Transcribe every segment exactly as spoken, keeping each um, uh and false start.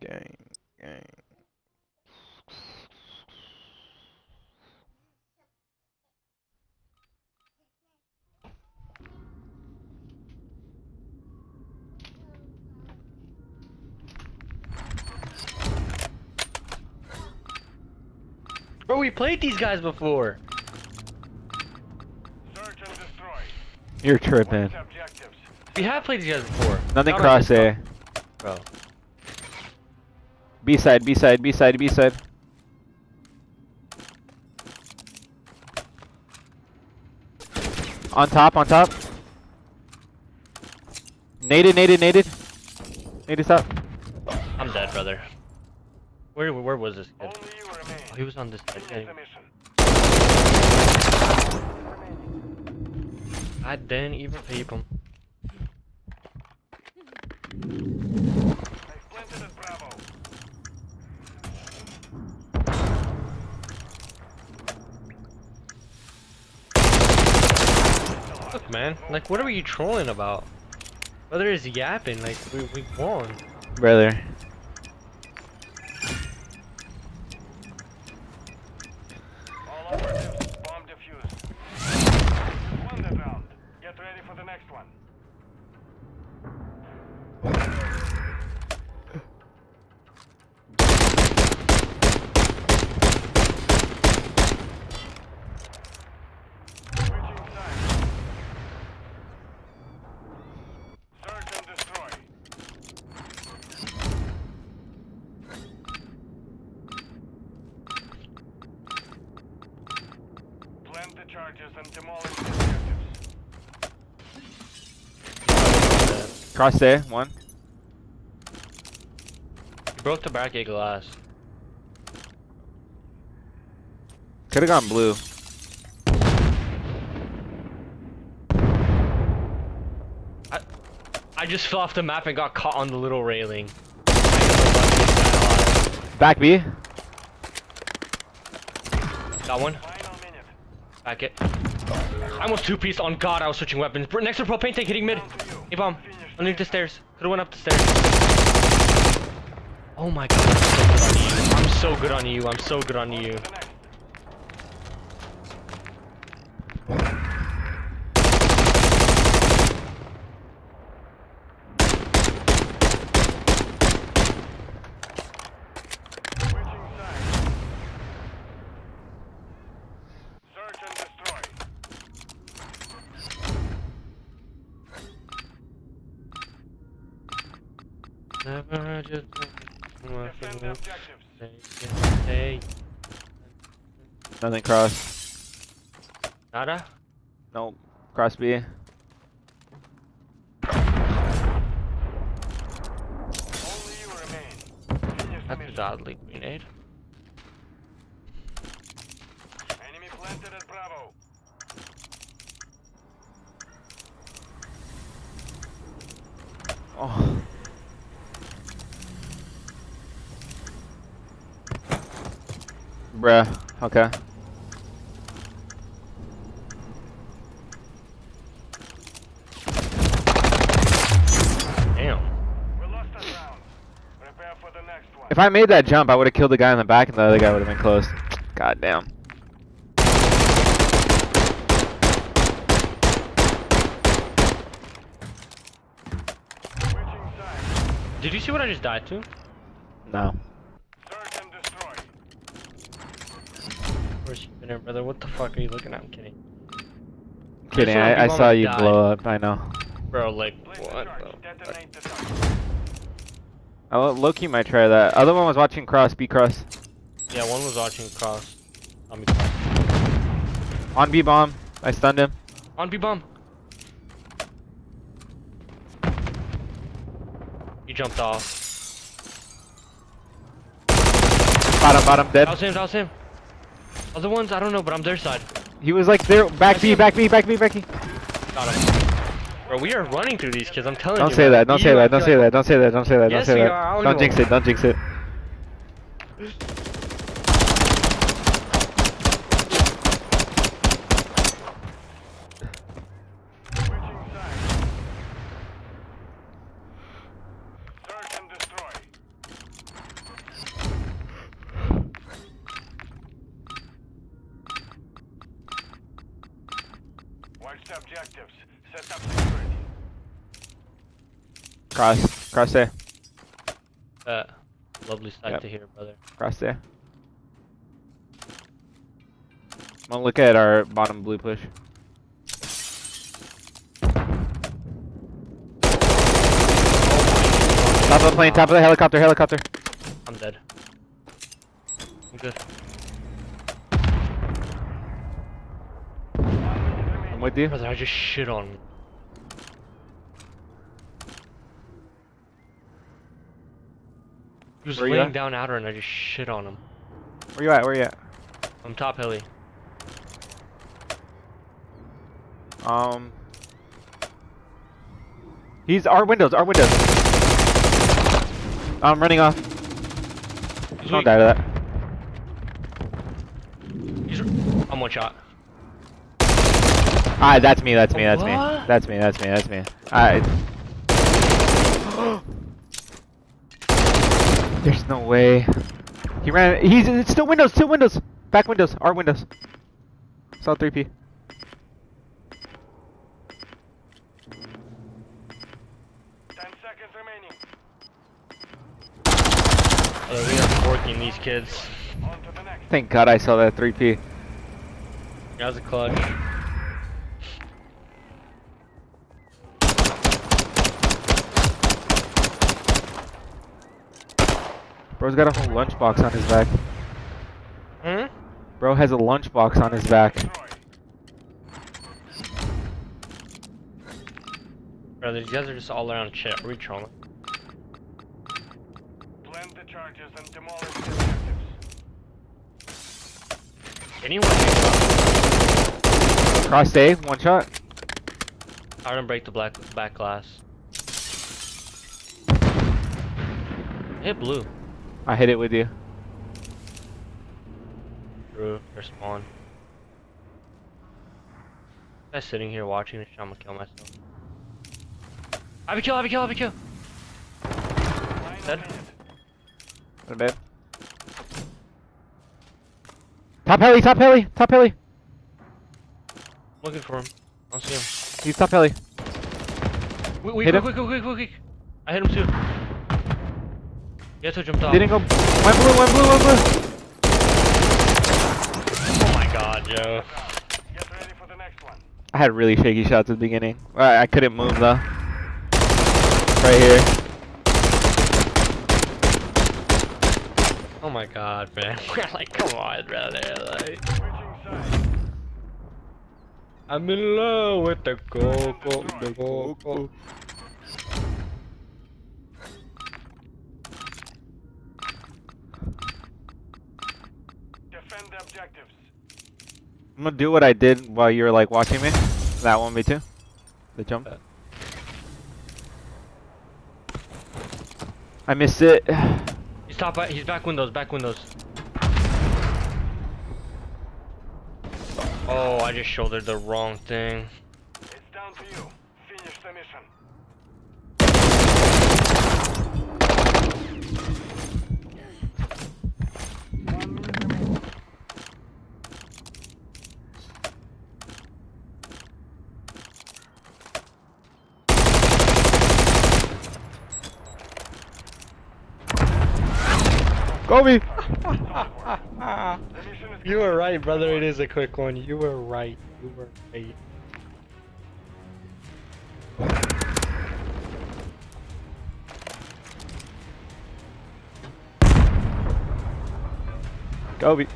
gang, gang. Bro, we played these guys before. Search and destroy. You're tripping. Objectives. We have played these guys before. Nothing Not on cross this A. stuff, bro. B side, B side, B side, B side. On top, on top. Naded, naded, naded. Naded top. I'm dead, brother. Where where was this kid? Only you remain. Oh, he was on this side. Finish Yeah, the mission. I didn't even peep him. I planted at Bravo. Look, man. Like, what are you trolling about? Brother is yapping. Like, we we won. Brother. All operatives, bomb defused. Won that round. Get ready for the next one. Switching sides. Search and destroy. Plant the charges and demolish the objectives. Cross A, one. He broke the back gate glass. Could've gone blue. I I just fell off the map and got caught on the little railing. Back B. Got one. Final minute. Back it. I almost two-pieced. On God, I was switching weapons. Br- Next to propane tank, hitting mid. Hey, bomb. Underneath the stairs. Could've went up the stairs. Oh my God, I'm so good on you. I'm so good on you. I'm so good on you. The next. Switching sides. Search and destroy. Never just Defend the objectives. Hey, Nothing cross. nada. Nope. Cross B. Only you remain. Finish the That's a mission. godly grenade. Enemy planted at Bravo. Oh. Bruh. Okay. Damn. We lost that round. Prepare for the next one. If I made that jump, I would have killed the guy in the back and the other guy would have been close. God damn. Switching sides. Did you see what I just died to? No. Search and destroy. Where's you been there, brother? What the fuck are you looking at? I'm kidding. Kidding, saw I, I Big saw Mama you die. blow up, I know. Bro, like, Place what the charge. the fuck? Detonate the target. Oh, Loki might try that. Other one was watching cross, B cross. Yeah, one was watching cross. On B On B bomb. I stunned him. On B bomb. He jumped off. Bottom, bottom, dead. That was him, that was him. Other ones, I don't know, but I'm their side. He was like there. Back B, back B, back B, back B. Got him. Bro, we are running through these kids, I'm telling Don't you. say man. that, don't say You, I that, don't feel say like- that, don't say that, don't say that, don't Yes, say we that. are, I don't Don't give jinx a- it, don't jinx it. Switching sides. Search and destroy. objectives. Set up security. Cross. Cross there. Uh, lovely sight Yep. to hear, brother. Cross there. I'm gonna look at our bottom blue push. Top of the plane, top of the helicopter, helicopter. I'm dead. I'm good. I'm with you. Brother, I just shit on him. He was Where you laying at? down outer and I just shit on him. Where you at? Where you at? I'm top heli. Um. He's our windows, our windows. I'm running off. He's Don't weak. die to that. He's I'm one shot. Ah, that's me, that's me, that's me. What? That's me, that's me, that's me. Alright. There's no way. He ran. He's it's still windows, still windows. Back windows, our windows. Saw three P. Ten seconds remaining. Uh, we are forking these kids. On to the next. Thank God I saw that three P. That was a clutch. Bro's got a whole lunchbox on his back. Hmm? Bro has a lunchbox on his back. Destroy. Brother, these guys are just all around shit. Are we trolling? Plant the charges and demolish the objectives. Anyone? Cross A, one shot. I didn't break the black back glass. Hit blue. I hit it with you. True, they're spawn. I'm sitting here watching this shit, I'm gonna kill myself. I have a kill, I have a kill, I have a kill! Final Dead. minute. Not bad. Top heli, top heli, top heli. Looking for him. I don't see him. He's top heli. Wait, wait, Hit quick, him. quick, quick, quick, quick, quick! I hit him too. Yeto jumped off. Didn't go. One blue, one blue, one blue. Oh my god, Joe. Get ready for the next one. I had really shaky shots at the beginning. I, I couldn't move though. Right here. Oh my god, man. We're like, come on, brother. Like, Switching sides. I'm in love with the go-go, the go-go. Defend the objectives. I'm gonna do what I did while you were like watching me. That one, me too. The jump. I missed it. He's top, he's back windows, back windows. Oh, I just shouldered the wrong thing. It's down to you. Finish the mission. One minute remaining. Kobe! The mission is You were right, brother. It is a quick one. You were right. You were right. Kobe.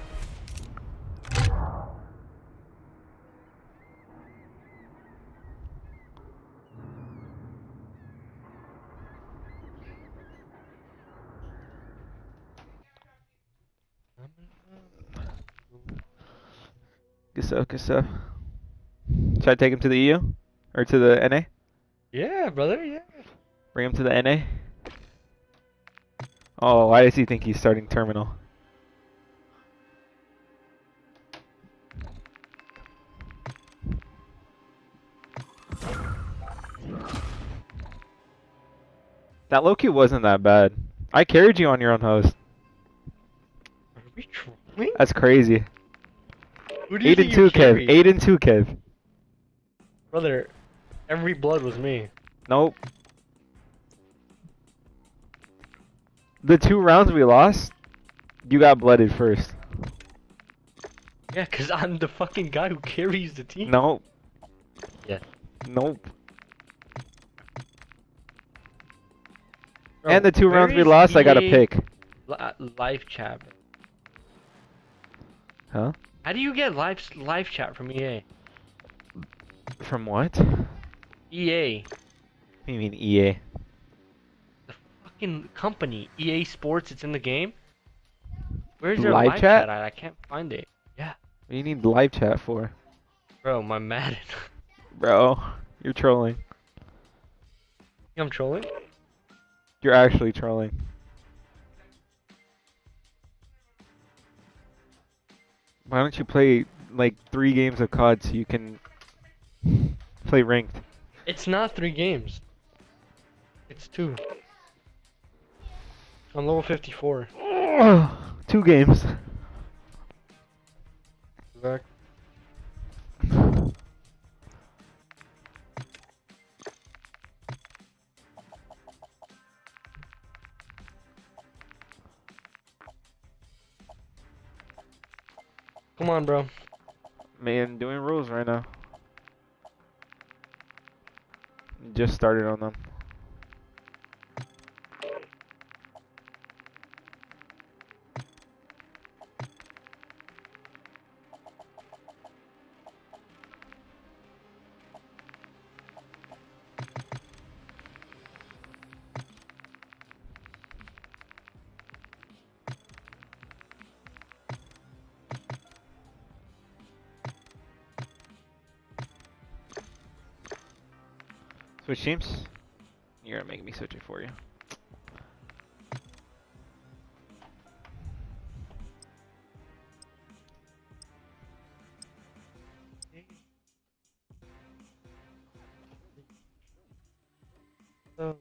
Good stuff, good stuff. Should I take him to the E U? Or to the N A? Yeah, brother. Yeah. Bring him to the N A? Oh, why does he think he's starting terminal? That low-key wasn't that bad. I carried you on your own host. Are we trolling? That's crazy. Who do you Eight and think two, you Kev. carried? Eight and two, Kev. Brother, every blood was me. Nope. The two rounds we lost, you got blooded first. Yeah, cause I'm the fucking guy who carries the team. Nope. Yeah. Nope. Bro, And the two where rounds we is lost, I got a E A pick. li- uh, live chat. Bro? Huh? How do you get live live chat from E A? From what? E A, What do you mean E A? the fucking company, E A Sports. It's in the game. Where's their Live live, chat? chat at? I can't find it. Yeah, What do you need live chat for? bro, my Madden. Bro, you're trolling. I'm trolling. You're actually trolling. Why don't you play like three games of C O D so you can play ranked? It's not three games. It's two. I'm level fifty-four. Two games. Back. Come on, bro. Man, doing rules right now. Just started on them. Switch teams? You're making me switch it for you. So.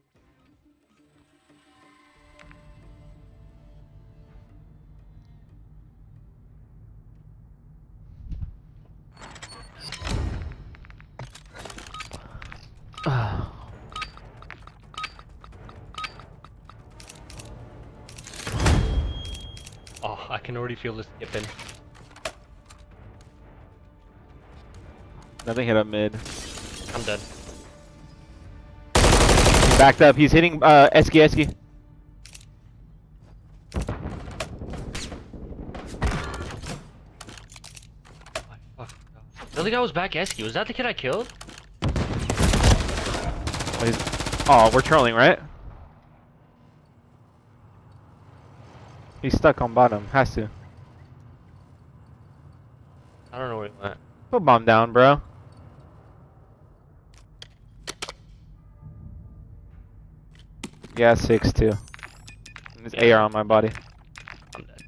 Oh, I can already feel this skipping. Nothing hit up mid. I'm dead. He's backed up. He's hitting uh Eski Eski. Fuck. The other guy was back Esky. Was that the kid I killed? Oh, he's... oh, we're trolling, right? He's stuck on bottom. Has to. I don't know where he went. Put bomb down, bro. Yeah, six too. There's Yeah. A R on my body. I'm dead.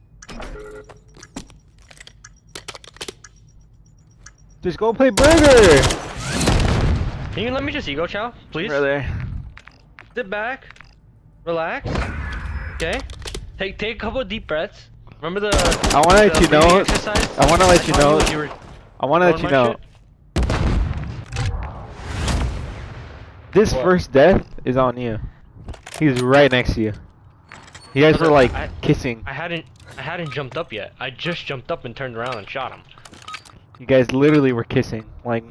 Just go play burger. Can you let me just ego chow, please? Brother. Sit back, relax. Okay. Take take a couple of deep breaths. Remember the. I want to let the you breathing know. exercise? I want to let you taught know. when you were I want to let doing you my know. shit? This What? first death is on you. He's right next to you. You guys were Brother, like I- kissing. I hadn't I hadn't jumped up yet. I just jumped up and turned around and shot him. You guys literally were kissing. Like,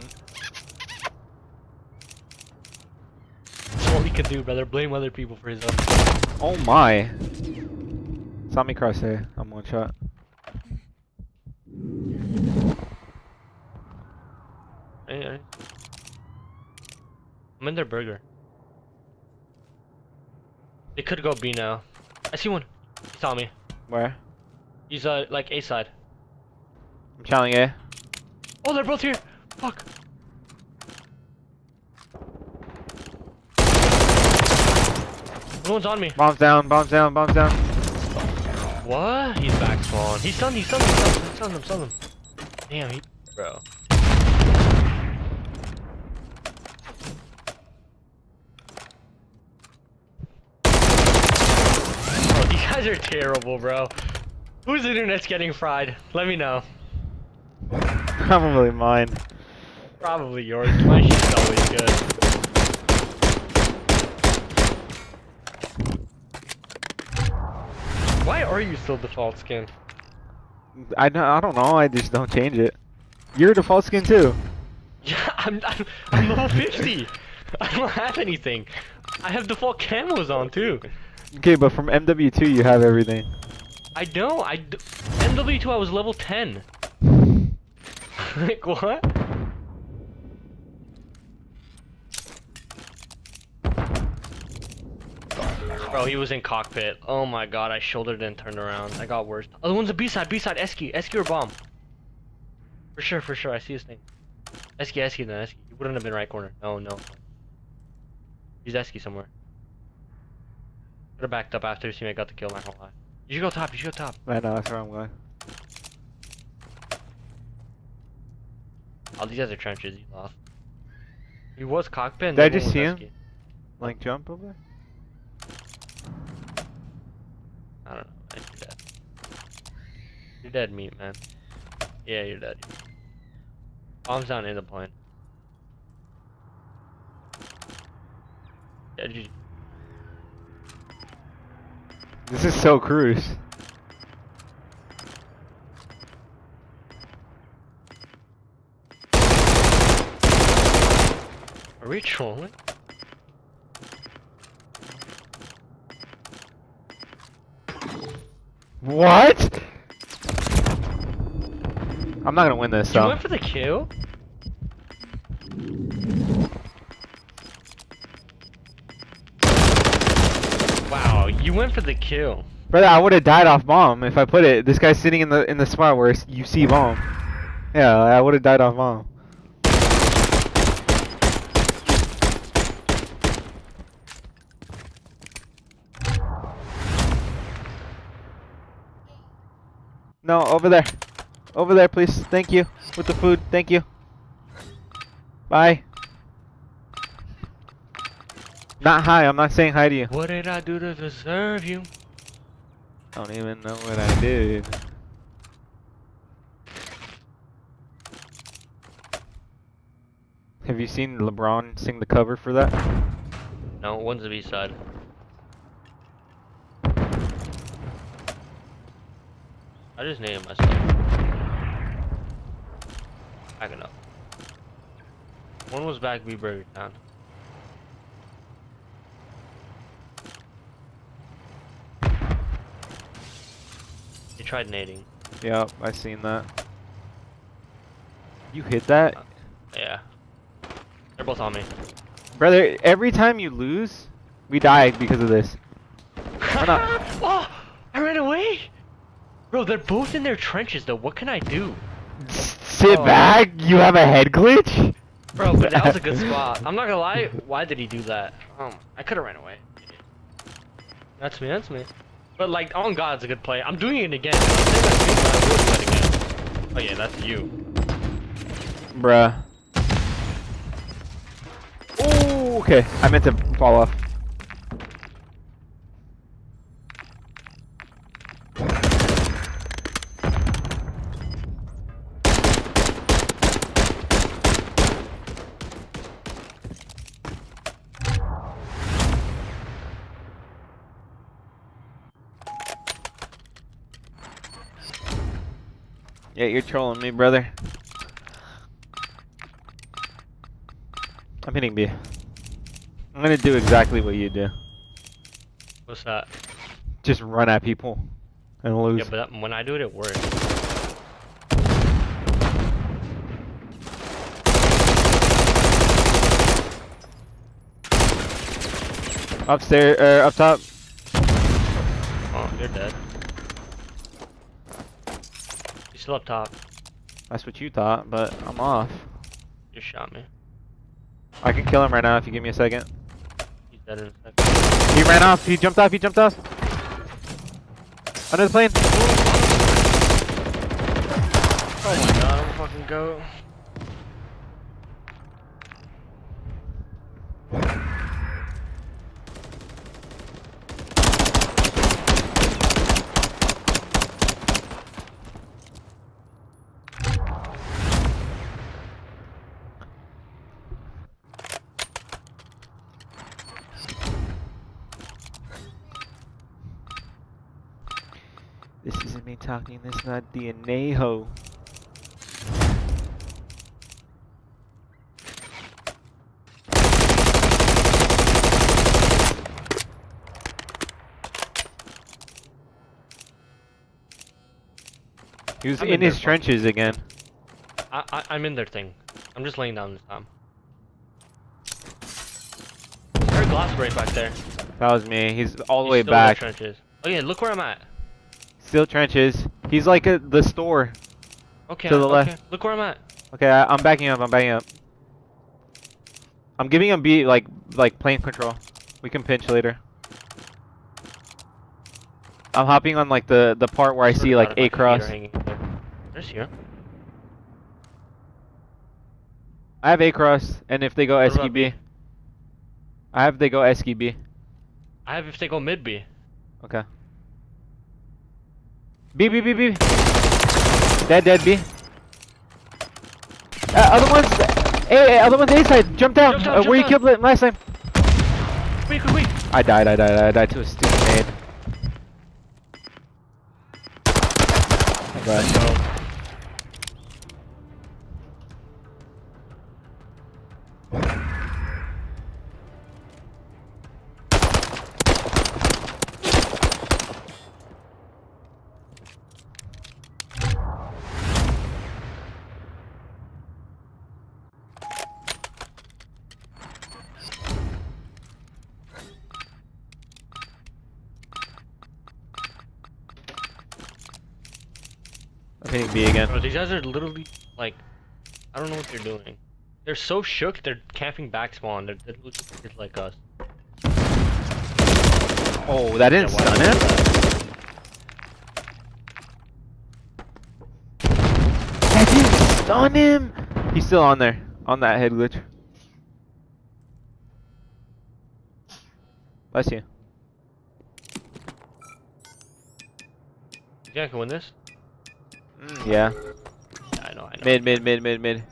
That's all he can do, brother. Blame other people for his own. oh my. Saw me crosshair. I'm one shot. Hey, hey. I'm in their burger. They could go B now. I see one. He saw me. Where? He's uh like A side. I'm challenging A. Oh, they're both here. Fuck. No one's on me. Bombs down, bombs down, bombs down. What? He's back spawn. He's stunned. He's stunned. He's stunned. He's stunned him. Stunned him. Damn. He, bro. Bro, these guys are terrible, bro. Whose internet's getting fried? Let me know. Probably mine. Probably yours. My shit's always good. Why are you still default skin? I don't, I don't know. I just don't change it. You're default skin too. Yeah, I'm, I'm, I'm level fifty. I don't have anything. I have default camos on too. Okay, but from M W two you have everything. I know. I d M W two I was level ten. Like what? Bro, he was in cockpit. Oh my god, I shouldered and turned around. I got worse. Oh, the one's a B side, B side, Esky, Esky or bomb. For sure, for sure. I see his thing. Esky, Esky, then Esky. He wouldn't have been right corner. No, no. He's Esky somewhere. Could have backed up after his teammate got the kill. My whole life. You should go top. You should go top. I know, that's where I'm going. Oh, these guys are trenches. He lost. He was cockpit. And Did I the other just one see was him? Esky. Like jump over there? I don't know. Man, you're dead. You're dead meat, man. Yeah, you're dead. Bomb's down in the plane. Yeah, G G. This is so cruise. Are we trolling? What? I'm not gonna win this You though. went for the kill? Wow, you went for the kill. Brother, I would have died off bomb if I put it. This guy's sitting in the in the spot where it's- you see bomb. Yeah, I would have died off bomb. No, over there. Over there, please. Thank you. With the food. Thank you. Bye. Not hi. I'm not saying hi to you. What did I do to deserve you? I don't even know what I did. Have you seen LeBron sing the cover for that? No, one's the B side. I just named myself. Backing up. One was back B Burger Town. He tried nading. Yep, I seen that. You hit that? Uh, yeah. They're both on me. Brother, every time you lose, we die because of this. We're not- Oh! I ran away! Bro, they're both in their trenches though. What can I do? Sit Oh. back? You have a head glitch? Bro, but that was a good spot. I'm not gonna lie. Why did he do that? Um, I could have ran away. That's me. That's me. But like, on God, it's a good play. I'm doing it again. I'm saying that's me, but I will do it again. Oh yeah, that's you. Bruh. Oh, okay. I meant to fall off. Yeah, you're trolling me, brother. I'm hitting B. I'm gonna do exactly what you do. What's that? Just run at people and lose. Yeah, but that, when I do it, it works. Upstairs, er, up top. Oh, you're dead. You're still up top. That's what you thought, but I'm off. You shot me. I can kill him right now if you give me a second. He's dead in a second. He ran off. He jumped off. He jumped off. Under the plane. Oh my god, I'm a fucking goat. This isn't me talking, this is not D N A ho. He was I'm in in his there, trenches again. I, I I'm in their thing. I'm just laying down this time. I heard glass break back there. That was me. He's all the He's way still in the back. trenches. Oh yeah, look where I'm at. Still trenches. He's like at the store. Okay, To the okay. left. Look where I'm at. Okay, I, I'm backing up. I'm backing up. I'm giving him B like like plane control. We can pinch later. I'm hopping on like the the part where I see like A cross. There's here. I have A cross, and if they go What S K about B, B? I have they go S K B. I have if they go mid B. Okay. B B B B. Dead dead B. Uh, other ones, A, A other ones A side. Jump down. Jump down, uh, jump where you down. killed it last time. Quick, quick, quick. I died. I died. I died to a stupid nade. Oh Let's god. go. I'm hitting B again. Bro, these guys are literally like, I don't know what they're doing. They're so shook. They're camping back spawn. They're, they're literally just like us. Oh, that didn't Yeah, why stun would him? you do that? That didn't stun him. He's still on there, on that head glitch. Bless you. Yeah, I can win this. Mm, yeah. Yeah, I know, I know. Mid, mid, mid, mid, mid.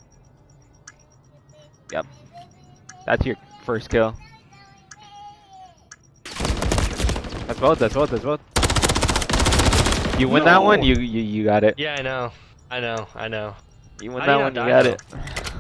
Yep. That's your first kill. That's both, that's both, that's both. You win that one, No. you, you you got it. Yeah, I know. I know. I know. You win How that do you one, you not got die, it.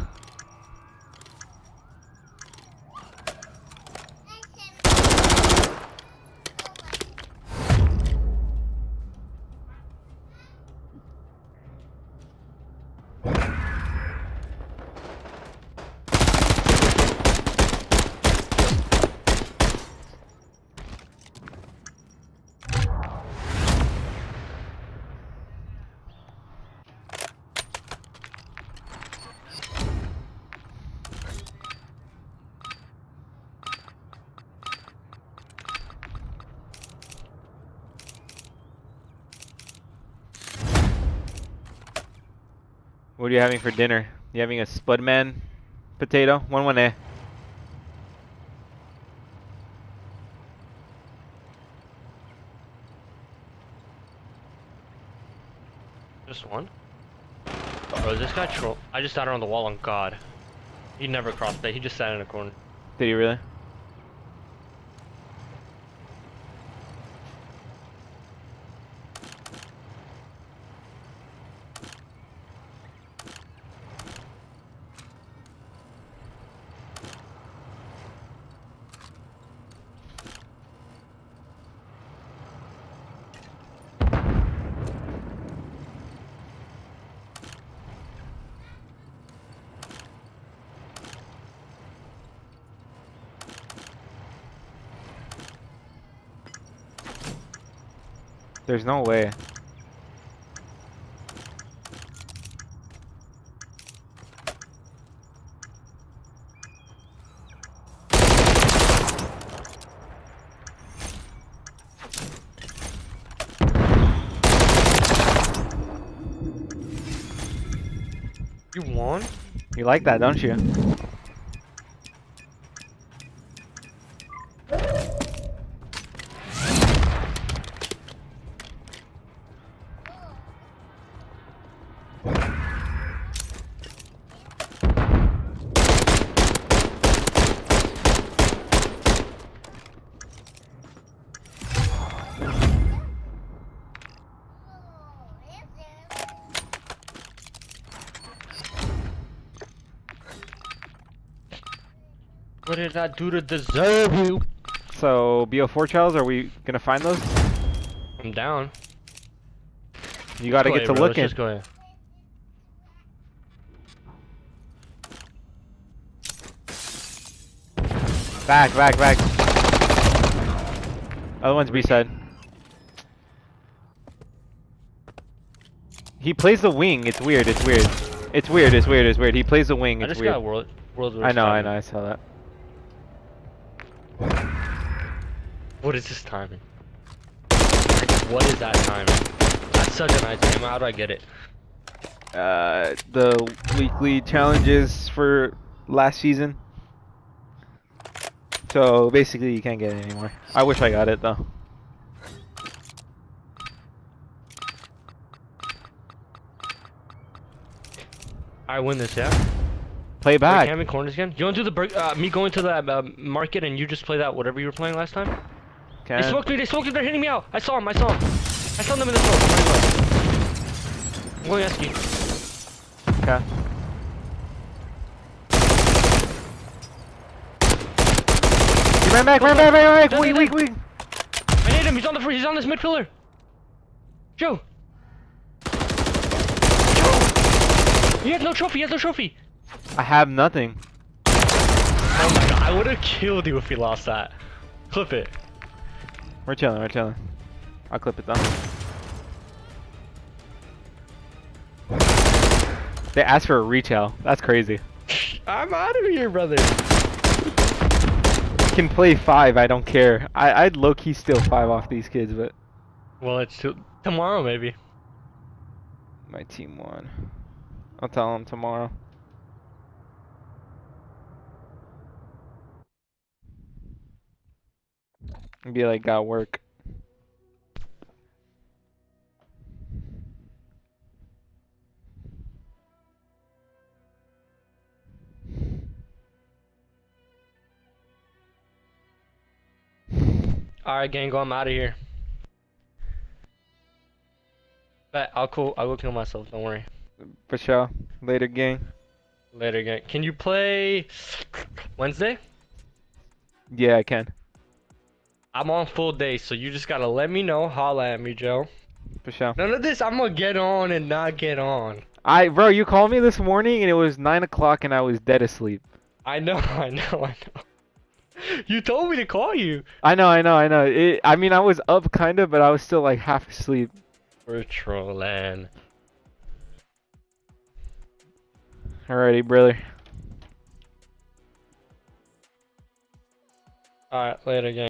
What are you having for dinner? You having a Spudman potato? one one A. Just one? Bro, this guy troll. I just sat on the wall on God. He never crossed that. He just sat in a corner. Did he really? There's no way. You won? You like that, don't you? What did I do to deserve you? So B O four trials, are we gonna find those? I'm down. You gotta Go get ahead, to bro. Let's looking. just go ahead. Back, back, back. Other one's B side. He plays the wing. It's weird. It's weird. It's weird. It's weird. It's weird. He plays the wing. I It's just weird. got world world. I know. I know. I saw that. What is this timing? What is that timing? That's such a nice game. How do I get it? Uh, the weekly challenges for last season. So basically, you can't get it anymore. I wish I got it though. I win this, yeah. Play Wait, back. can I have corners again? You want to do the bur- uh, me going to the uh, market and you just play that whatever you were playing last time? Can. They smoked me. They smoked me. They're hitting me out. I saw him. I saw him. I saw them in the smoke. I'm going to you. Okay. He ran back, ran back, ran back, weak, weak, weak. I need him. He's on the. He's on this mid pillar. Joe. Joe. He has no trophy. He has no trophy. I have nothing. Oh my god! I would have killed you if he lost that. Clip it. We're chilling, we're chilling. I'll clip it though. They asked for a retail. That's crazy. I'm out of here, brother. Can play five, I don't care. I, I'd low-key steal five off these kids, but... Well, it's t tomorrow, maybe. My team won. I'll tell them tomorrow. And be like, got work. Alright, gang, go. I'm out of here. Bet I'll cool. I'll go kill myself. Don't worry. For sure. Later, gang. Later, gang. Can you play Wednesday? Yeah, I can. I'm on full day, so you just gotta let me know. Holla at me, Joe. For sure. None of this. I'm gonna get on and not get on. I, bro, you called me this morning and it was nine o'clock and I was dead asleep. I know. I know. I know. You told me to call you. I know, I know, I know. It, I mean, I was up kinda, but I was still like half asleep. We're trolling. Alrighty, brother. Alright, later, gang.